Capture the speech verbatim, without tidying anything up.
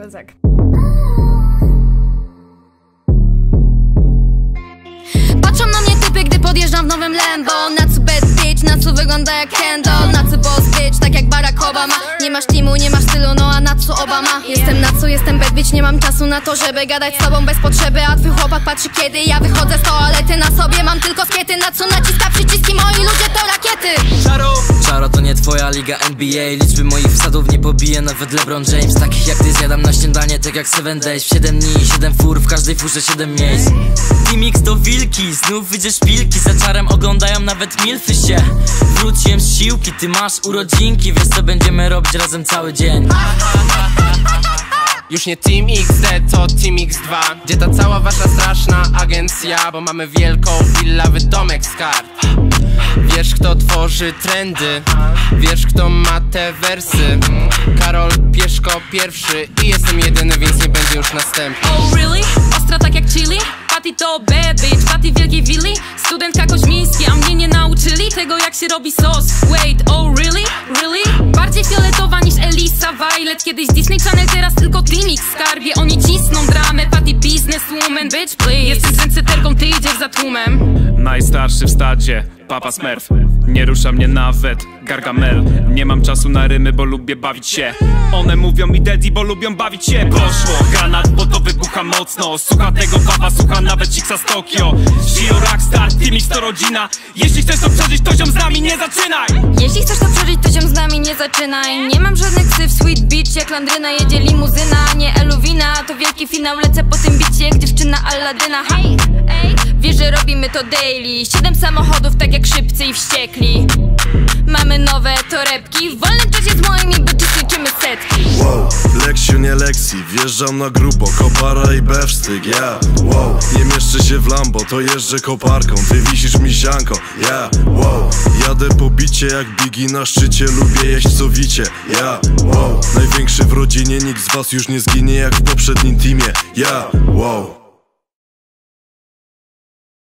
kozak. Patrzą na mnie typy, gdy podjeżdżam w nowym Lambo. Na co bad bitch, na co wygląda jak Kendall. Na co boss bitch, tak jak Barack Obama. Nie masz teamu, nie masz stylu, no a na co Obama? Jestem na co, jestem bad bitch, nie mam czasu na to, żeby gadać z tobą bez potrzeby. A twój chłopak patrzy, kiedy ja wychodzę z toalety. Na sobie mam tylko skiety, na co naciska przyciski. Moi ludzie to rakiety. Czaro, Czaro to nie twoja liga N B A. Liczby moich wsadów nie pobije nawet LeBron James. Takich jak ty zjadam na śniadanie, tak jak Seven Days. W siedem dni, siedem fur, w każdej furze siedem miejsc. Team X to wilki, znów wyjdzie szpilki. Za czarem oglądają nawet milfy się. Wróciłem z siłki, ty masz urodzinki. Wiesz co będziemy robić razem cały dzień. Już nie Team X D, to Team X dwa. Gdzie ta cała wasza straszna agencja? Bo mamy wielką willawy domek z kart. Wiesz kto tworzy trendy, wiesz kto ma te wersy. Karol Pieszko pierwszy i jestem jedyny, więc nie będzie już następny. Oh really? Ostra tak jak chili? Patty to bad bitch, Patty wielkiej willi. Studentka Koźmiński, a mnie nie nauczyli tego jak się robi sos. Wait, oh really? Really? Bardziej fioletowa niż Elisa Violet. Kiedyś Disney Channel, teraz tylko Team X skarbie. Oni cisną dramę, Patty businesswoman. Bitch please, jestem trendsetterką, ty idziesz za tłumem. Najstarszy w stadzie, Papa Smurf. Nie rusza mnie nawet Gargamel. Nie mam czasu na rymy, bo lubię bawić się. One mówią mi daddy, bo lubią bawić się. Poszło, granat, bo to wybucha mocno. Słucha tego papa, słucha nawet Chicksa z Tokio. Gio Rockstar, Team X to rodzina. Jeśli chcesz to przeżyć, to ziom z nami nie zaczynaj. Jeśli chcesz to przeżyć, to ziom z nami nie zaczynaj. Nie mam żadnych ksyw, sweet bitch, jak Landryna jedzie limuzyna, nie Eluwina. To wielki finał, lecę po tym bicie jak dziewczyna Alladyna. Hej, ej, wiesz, że robimy to daily. Siedem samochodów, tak jak Szybcy i Wściekli. Mamy nowe torebki, w wolnym czasie z moimi bitches liczymy setki. Wow, Leksiu nie Lexi, wjeżdżam na grubo, kopara i bewsztyk, yeah. Wow, nie mieszczę się w Lambo, to jeżdżę koparką, ty wisisz misianko, yeah. Wow, jadę po bicie jak Biggie na szczycie, lubię jeść sowicie, yeah. Wow, największy w rodzinie, nikt z was już nie zginie jak w poprzednim teamie, yeah. Wow.